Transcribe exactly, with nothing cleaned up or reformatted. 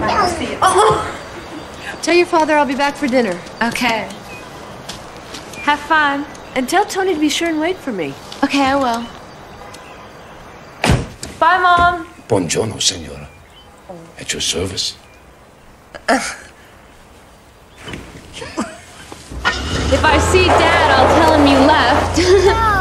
I'll see you. Oh. Tell your father I'll be back for dinner. Okay. Have fun. And tell Tony to be sure and wait for me. Okay, I will. Bye, Mom. Buongiorno, signora. At your service. If I see Dad, I'll tell him you left.